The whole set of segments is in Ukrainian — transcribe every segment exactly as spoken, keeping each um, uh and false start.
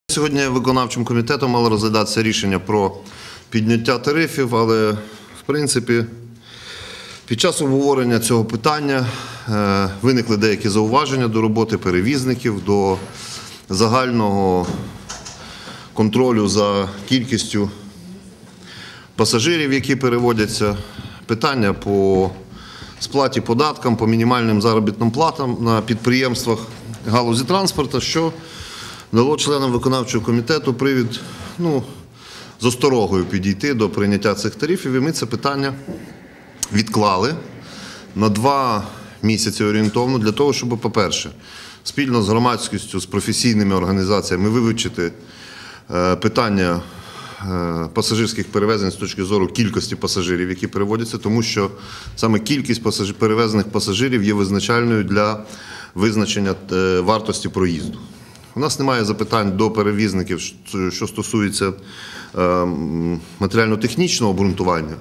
Сьогодні виконавчим комітетом мало розглядатися рішення про підняття тарифів, але, в принципі, під час обговорення цього питання виникли деякі зауваження до роботи перевізників, до загального контролю за кількістю пасажирів, які переводяться, питання по сплаті податкам, по мінімальним заробітним платам на підприємствах галузі транспорту, що дало членам виконавчого комітету привід ну, з осторогою підійти до прийняття цих тарифів. І ми це питання відклали на два місяці орієнтовно для того, щоб, по-перше, спільно з громадськістю, з професійними організаціями вивчити питання пасажирських перевезень з точки зору кількості пасажирів, які переводяться, тому що саме кількість пасажир, перевезених пасажирів є визначальною для визначення вартості проїзду. У нас немає запитань до перевізників, що стосується матеріально-технічного обґрунтування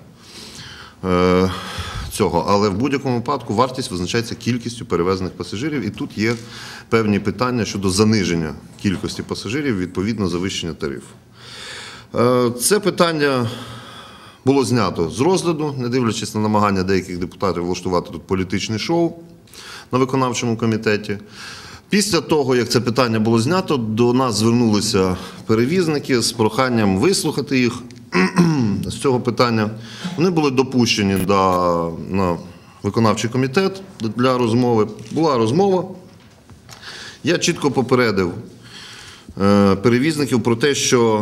цього, але в будь-якому випадку вартість визначається кількістю перевезених пасажирів, і тут є певні питання щодо заниження кількості пасажирів, відповідно завищення тарифу. Це питання було знято з розгляду, не дивлячись на намагання деяких депутатів влаштувати тут політичне шоу на виконавчому комітеті. Після того, як це питання було знято, до нас звернулися перевізники з проханням вислухати їх з цього питання. Вони були допущені до, на виконавчий комітет для розмови. Була розмова. Я чітко попередив перевізників про те, що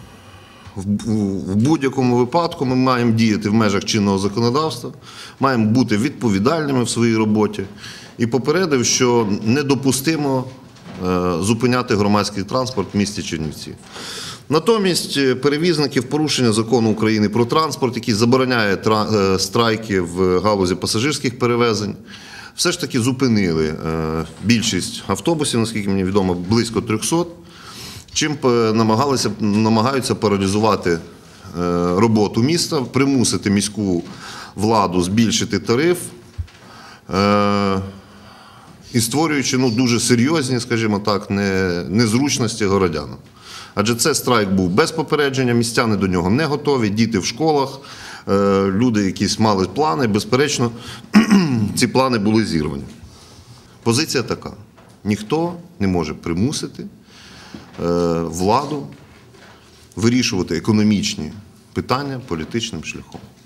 в будь-якому випадку ми маємо діяти в межах чинного законодавства, маємо бути відповідальними в своїй роботі. І попередив, що недопустимо зупиняти громадський транспорт в місті Чернівці. Натомість перевізники в порушення закону України про транспорт, який забороняє страйки в галузі пасажирських перевезень, все ж таки зупинили більшість автобусів, наскільки мені відомо, близько трьохсот, чим намагалися, намагаються паралізувати роботу міста, примусити міську владу збільшити тариф, і створюючи ну, дуже серйозні, скажімо так, не, незручності городянам. Адже це страйк був без попередження, містяни до нього не готові, діти в школах, люди якісь мали плани, безперечно, ці плани були зірвані. Позиція така: ніхто не може примусити владу вирішувати економічні питання політичним шляхом.